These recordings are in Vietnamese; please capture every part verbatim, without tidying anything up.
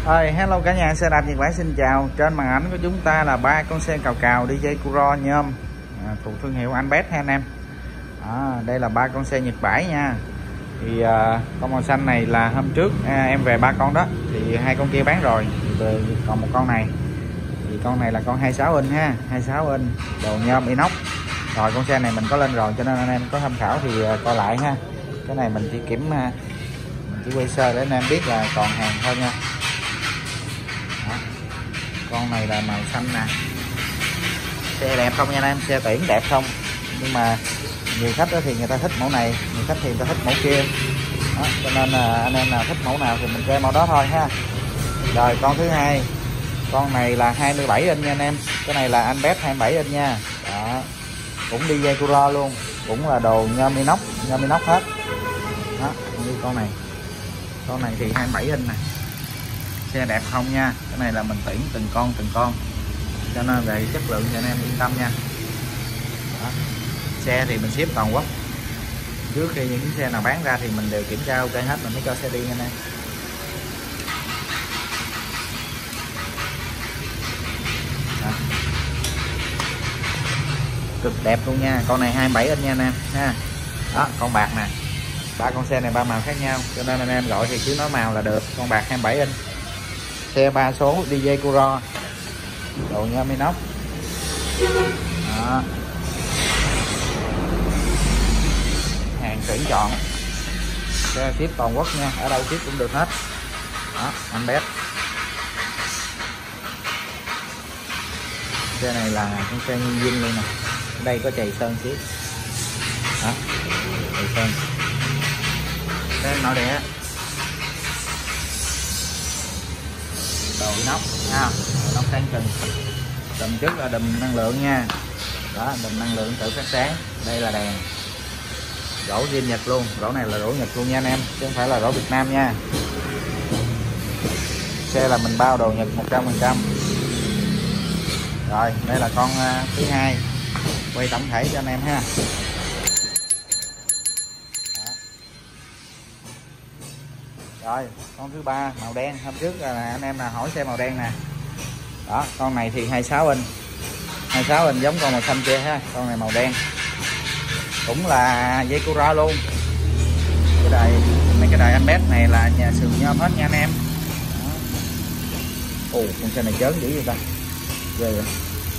Rồi, hello cả nhà, xe đạp Nhật Bản xin chào. Trên màn ảnh của chúng ta là ba con xe cào cào đê gi Kuro nhôm à, thuộc thương hiệu Anbet ha anh em. À, đây là ba con xe Nhật Bản nha. Thì à, con màu xanh này là hôm trước à, em về ba con đó, thì hai con kia bán rồi, về còn một con này. Thì con này là con hai mươi sáu inch ha, hai mươi sáu inch, đồ nhôm inox. Rồi con xe này mình có lên rồi cho nên anh em có tham khảo thì à, coi lại ha. Cái này mình chỉ kiểm à, mình chỉ quay sơ để anh em biết là còn hàng thôi nha. Đó. Con này là màu xanh nè, xe đẹp không nha anh em, xe tiễn đẹp không, nhưng mà nhiều khách đó thì người ta thích mẫu này, nhiều khách thì người ta thích mẫu kia. Đó, cho nên là anh em nào thích mẫu nào thì mình kê mẫu đó thôi ha. Rồi con thứ hai, con này là hai mươi bảy inch nha anh em, cái này là Anbet hai mươi bảy inch nha. Đó, cũng đi dây Kuro luôn, cũng là đồ nhôm inox, nhôm inox hết. Đó, như con này, con này thì hai mươi bảy inch này, xe đẹp không nha. Cái này là mình tuyển từng con từng con cho nên về chất lượng cho anh em yên tâm nha. Đó. Xe thì mình ship toàn quốc, trước khi những xe nào bán ra thì mình đều kiểm tra ok hết mình mới cho xe đi nha anh em. Đó. Cực đẹp luôn nha, con này hai mươi bảy inch nha anh em ha. Đó, con bạc nè, ba con xe này ba màu khác nhau cho nên anh em gọi thì cứ nói màu là được. Con bạc hai mươi bảy inch, xe ba số đê gi Kuro, đồ nhôm inox. Đó, hàng tuyển chọn, xe ship toàn quốc nha, ở đâu ship cũng được hết. Đó, Anbet. Xe này là con xe nguyên zin luôn nè, ở đây có chày sơn xíu. Đó, chày sơn, xe nội địa, đồ inox ha, inox sáng trừng. Đùm trước là đùm năng lượng nha. Đó, đùm năng lượng tự phát sáng. Đây là đèn, gỗ zin Nhật luôn, gỗ này là gỗ Nhật luôn nha anh em, chứ không phải là gỗ Việt Nam nha. Xe là mình bao đồ Nhật một trăm phần trăm. Rồi đây là con uh, thứ hai, quay tổng thể cho anh em ha. Đó. Rồi con thứ ba màu đen, hôm trước là anh em là hỏi xe màu đen nè. Đó, con này thì hai mươi sáu inch, hai mươi sáu inch giống con màu xanh kia ha. Con này màu đen, cũng là dây Kuro luôn. Cái đài này, cái đài Anbet này là nhà sườn nhôm hết nha anh em. Ồ, con xe này chớn dữ vậy ta, ghê vậy.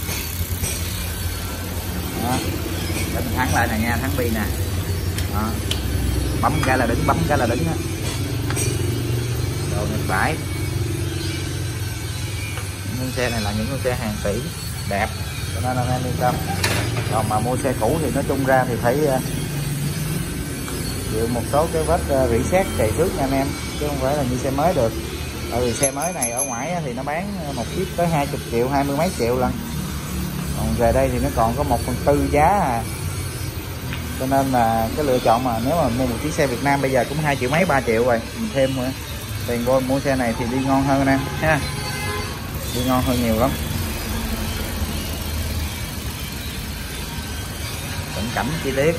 Đó, để mình thắng lại nè nha, thắng bi nè. Đó, bấm cái là đứng, bấm cái là đứng á. Đồ Nhật Bản. Những xe này là những con xe hàng tỷ đẹp cho nên anh em yên tâm. Còn mà mua xe cũ thì nói chung ra thì phải chịu một số cái vết rỉ sét chạy trước nha anh em, chứ không phải là như xe mới được. Tại vì xe mới này ở ngoài thì nó bán một chiếc tới hai mươi triệu, hai mươi mấy triệu lần, còn về đây thì nó còn có một phần tư giá à. Cho nên là cái lựa chọn mà nếu mà mua một chiếc xe Việt Nam bây giờ cũng hai triệu mấy, ba triệu rồi, mình thêm tiền vô mua xe này thì đi ngon hơn anh em ha, đi ngon hơn nhiều lắm. Cận cảnh chi tiết.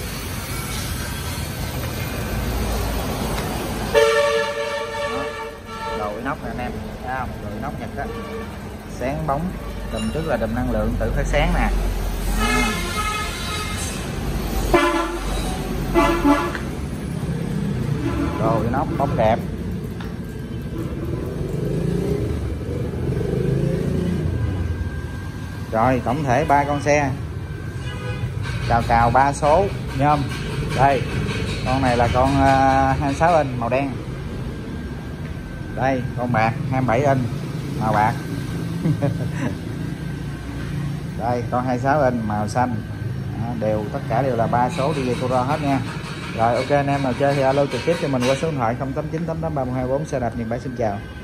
Đó, đồ inox nè anh em, thấy không? Đồ inox Nhật đó, sáng bóng. Đùm trước là đùm năng lượng tự phát sáng nè. Đồ inox bóng đẹp. Rồi tổng thể ba con xe cào cào ba số nhôm. Đây con này là con uh, hai mươi sáu inch màu đen. Đây con bạc hai mươi bảy inch màu bạc. Đây con hai mươi sáu inch màu xanh. Đó, đều tất cả đều là ba số đê gi Kuro hết nha. Rồi ok anh em nào chơi thì alo trực tiếp cho mình qua số điện thoại không tám chín tám tám ba một hai bốn. Xe đạp Nhật Bản xin chào.